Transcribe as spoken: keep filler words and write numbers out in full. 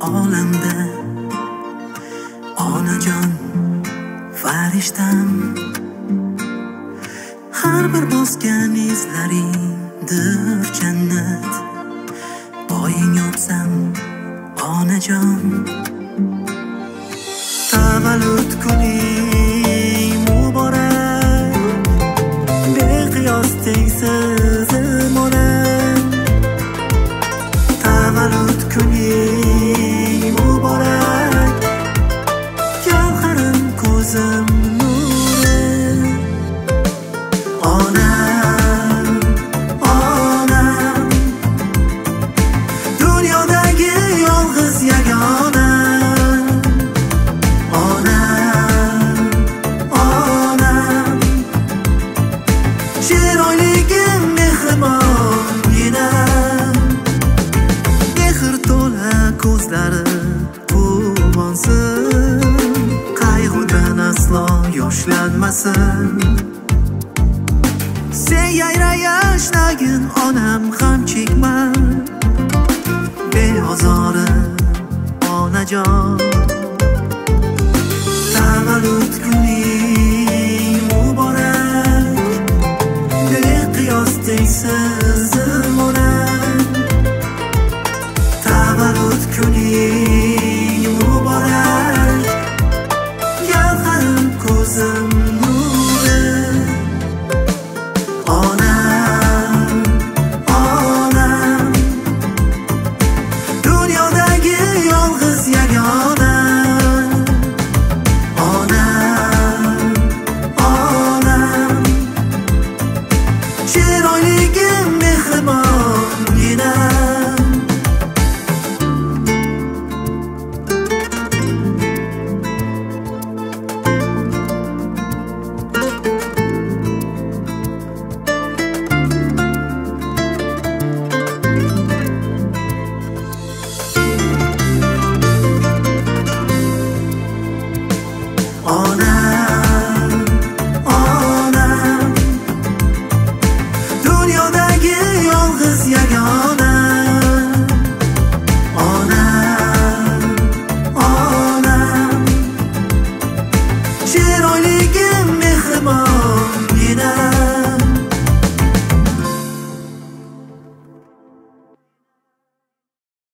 olamda onajon farishtam. Har bir bosgan izlaringdir jannat. Boying yopsam onajon. Tavallud kuning muborak, beqiyos tengsiz onam. Tavallud kuning muborak, gavharim ko'zim nuri. Onam, onam, dunyodagi yolg'iz yagona. Onam, onam, chiroyligim mehribongina. Mehr to'la ko'zlari quvonsin, qayg'udan aslo yoshlanmasin. Sen yayra yashnagin onam, g'am chekma beozori onajon. Tavallud